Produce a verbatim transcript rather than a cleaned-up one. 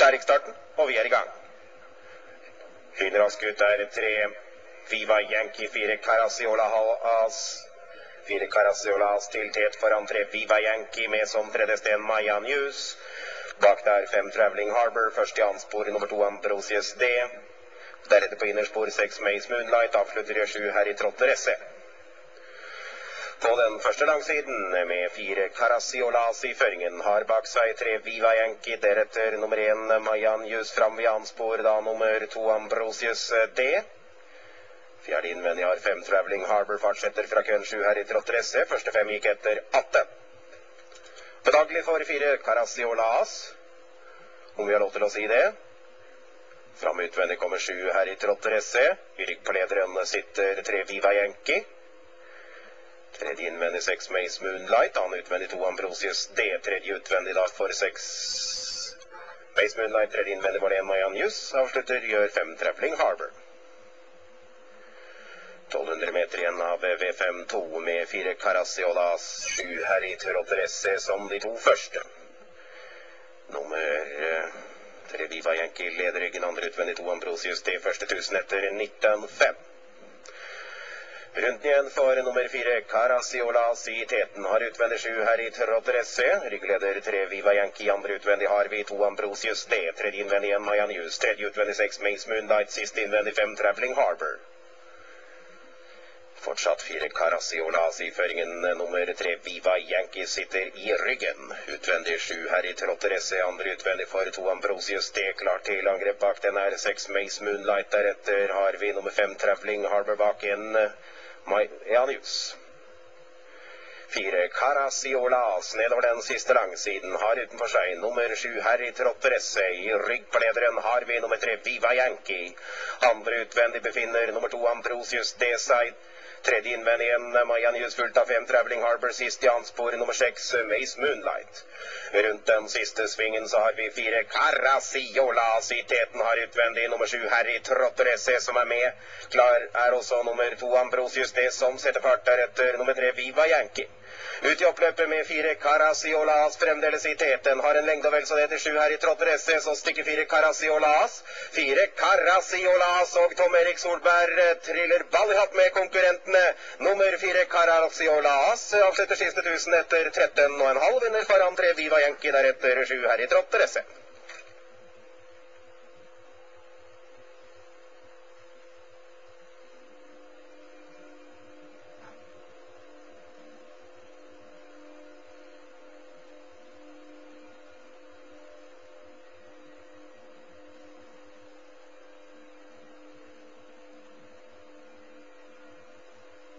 Der gikk starten, og vi er i gang. Lynrask ut er tre Viva Yankee, fire Caracciola As. Fire Caracciola As til tet foran tre Viva Yankee med som tredje sten Maya News. Bak der fem Traveling Harbor, først i anspor nummer to Ambrosius D. Deretter på innerspor seks Maze Moonlight, avslutter i sju her i Trotter S E. På den første langsiden med fire Caracciola As i føringen har bak seg tre Viva Yankee, deretter nummer en Maya News fram ved anspor, da nummer to Ambrosius D. Fjerde innvendig har fem Traveling Harbor, fortsetter fra køen sju her i Trotter S E. Første fem gikk etter atten. Bedagelig for fire Caracciola As, om vi har lov til å si det. Fram utvendig kommer sju her i Trotter S E. I rygg på lederen sitter tre Viva Yankee. Tredje innvendig seks Maze Moonlight, annen utvendig to Ambrosius D. Tredje utvendig da for seks Maze Moonlight, tredje innvendig var det en Maya News. Avslutter gjør fem Traveling Harbor. tolv hundre meter igjen av V fem to med fire Caracciola As, sju her i Trotter S E som de to første. Nummer tre Viva Yankee leder ryggen, andre utvendig to Ambrosius D. Første tusen etter nitten fem. Rundt igjen for nummer fire Caracciola As i teten, har utvendig sju her i Trotter S E. Ryggleder tre Viva Yankee, andre utvendig har vi to Ambrosius D. Tredje innvendig en Maya News, tredje utvendig seks Maze Moonlight, siste innvendig fem Traveling Harbor. Fortsatt fire Caracciola As i føringen, nummer tre Viva Yankee sitter i ryggen. Utvendig sju her i Trotter S E, andre utvendig for to Ambrosius D. Klart til angrep bak den er seks Maze Moonlight, deretter har vi nummer fem Traveling Harbor bak en Maya News. Fire Caracciola As nedover den siste langsiden har utenfor seg nummer sju her i Trotter S E. I rygg på lederen har vi nummer tre Viva Yankee. Andre utvendig befinner nummer to Ambrosius D seg. Tredje innvendig en Maya News fulgt av fem Traveling Harbor, sist i anspor nummer seks Maze Moonlight. Rundt den siste svingen så har vi fire Caracciola As i teten, har utvendig nummer sju her i Trotter S E som er med. Klar er også nummer to Ambrosius D som setter fart, deretter nummer tre Viva Yankee. Ut i oppløpet med fire Caracciola As fremdeles i teten, har en lengde og vel så det til sju her i Trotter S E, så stikker fire Caracciola As. Fire Caracciola As og Tom Erik Solberg triller ball i hatt med konkurrentene. Nummer fire Caracciola As avslutter siste tusen etter tretten og en halv, vinner foran tre Viva Yankee, deretter sju her i Trotter S E.